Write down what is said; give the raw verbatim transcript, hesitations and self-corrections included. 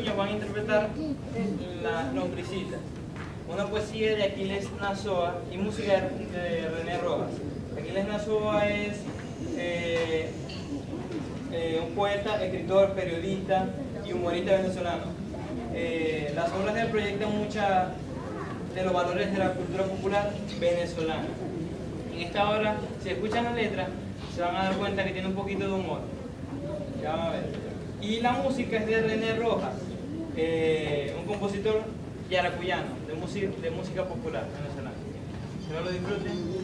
niños van a interpretar La Lombricita, una poesía de Aquiles Nazoa y música de René Rojas. Aquiles Nazoa es eh, eh, un poeta, escritor, periodista y humorista venezolano. Eh, las obras de él proyectan muchas de los valores de la cultura popular venezolana. En esta obra, si escuchan la letra, se van a dar cuenta que tiene un poquito de humor. Ya van a ver. Y la música es de René Rojas, eh, un compositor yaracuyano de música, de música popular venezolana. Espero lo disfruten.